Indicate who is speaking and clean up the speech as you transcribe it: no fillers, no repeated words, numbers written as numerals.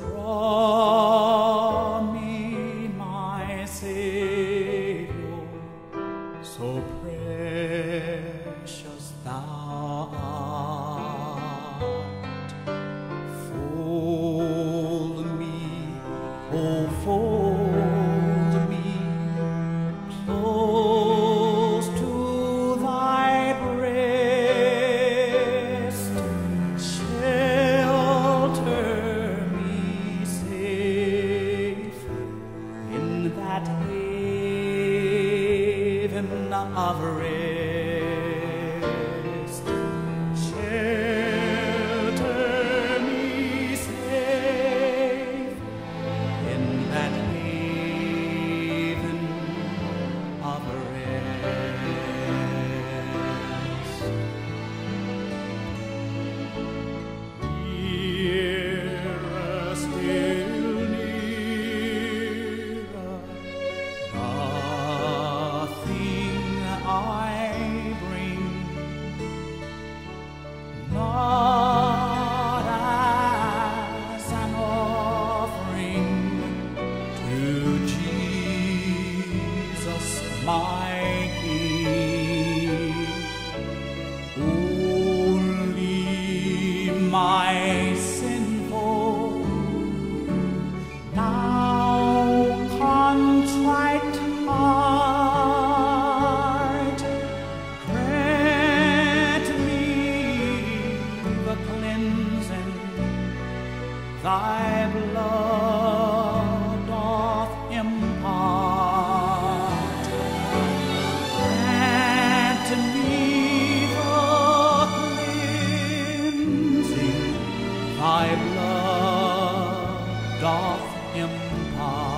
Speaker 1: Draw me, my Savior, so precious thou art. Fold me, oh fold me close to thy breast. Shelter me safe in that haven of rest. Shelter me safe in that haven of rest. Nearer, still nearer, nothing I bring, not as an offering to Jesus my King, only my sinful, now contrite heart. Grant me the cleansing thy blood doth impart. Grant me the cleansing thy blood doth impart.